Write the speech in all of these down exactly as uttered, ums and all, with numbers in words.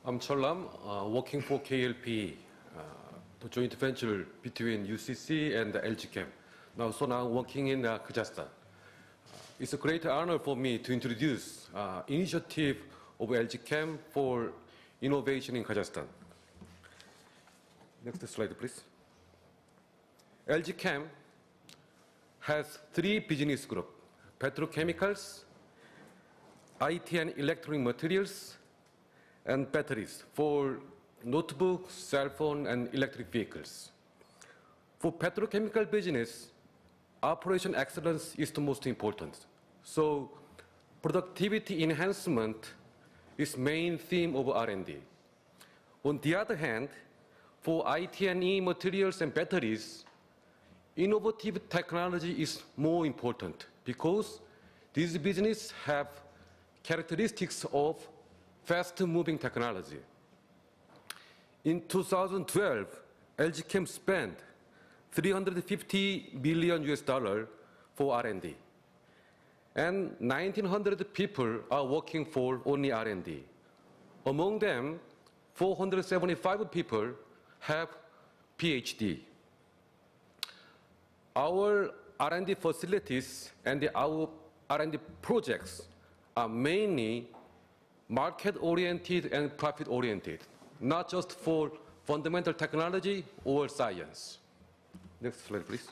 I'm Cheol-Lam, uh, working for K L P, uh, the joint venture between U C C and L G Chem. Now, so now working in uh, Kazakhstan. Uh, it's a great honor for me to introduce uh, initiative of L G Chem for innovation in Kazakhstan. Next slide, please. L G Chem has three business groups: petrochemicals, I T and electronic materials, and batteries for notebooks, cell phone, and electric vehicles. For petrochemical business, operation excellence is the most important. So productivity enhancement is main theme of R and D. On the other hand, for I T and E materials and batteries, innovative technology is more important because these businesses have characteristics of fast-moving technology. In two thousand twelve, L G Chem spent three hundred fifty billion U S dollar for R and D, and nineteen hundred people are working for only R and D. Among them, four hundred seventy-five people have PhD. Our R and D facilities and the, our R and D projects are mainly market-oriented and profit-oriented, not just for fundamental technology or science. Next slide, please.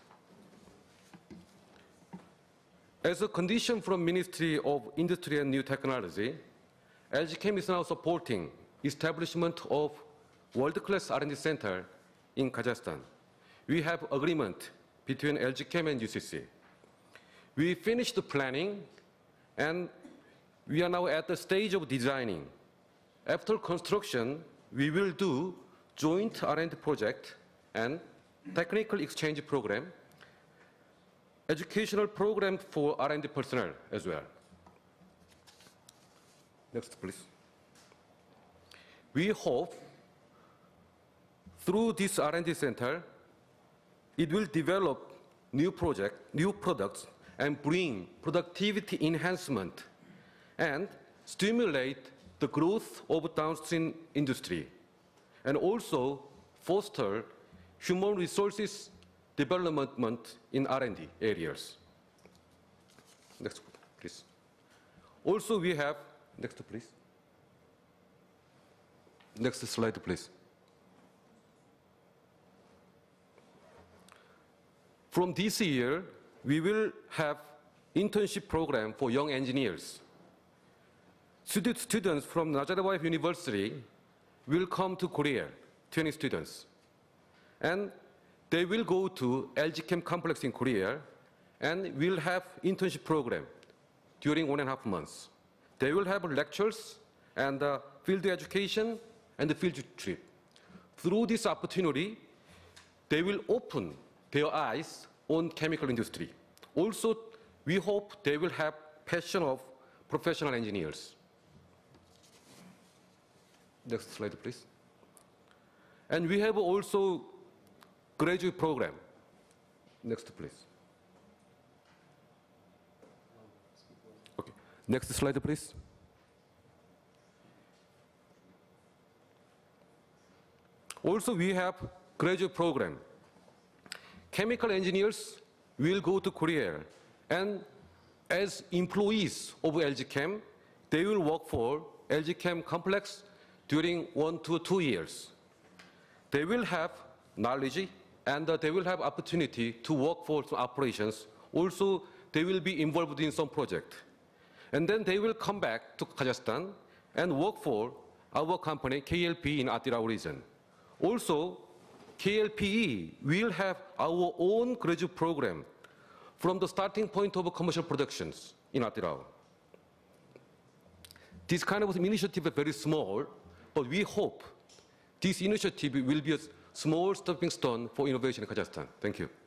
As a condition from Ministry of Industry and New Technology, L G Chem is now supporting establishment of world-class R and D center in Kazakhstan. We have agreement between L G Chem and U C C. We finished the planning, and we are now at the stage of designing. After construction, we will do joint R and D project and technical exchange program, educational program for R and D personnel as well. Next, please. We hope through this R and D center, it will develop new projects, new products, and bring productivity enhancement and stimulate the growth of downstream industry, and also foster human resources development in R and D areas. Next, please. Also, we have, next, please. Next slide, please. From this year, we will have internship program for young engineers. Students from Nazarbayev University will come to Korea, twenty students. And they will go to L G Chem complex in Korea and will have internship program during one and a half months. They will have lectures and uh, field education and the field trip. Through this opportunity, they will open their eyes on chemical industry. Also, we hope they will have passion of professional engineers. Next slide, please. And we have also graduate program. Next, please. Okay. Next slide, please. Also, we have graduate program. Chemical engineers will go to Korea, and as employees of L G Chem, they will work for L G Chem complex during one to two years. They will have knowledge, and uh, they will have opportunity to work for some operations. Also, they will be involved in some project. And then they will come back to Kazakhstan and work for our company, K L P, in Atirau region. Also, K L P E will have our own graduate program from the starting point of commercial productions in Atirau. This kind of initiative is very small, but we hope this initiative will be a small stepping stone for innovation in Kazakhstan. Thank you.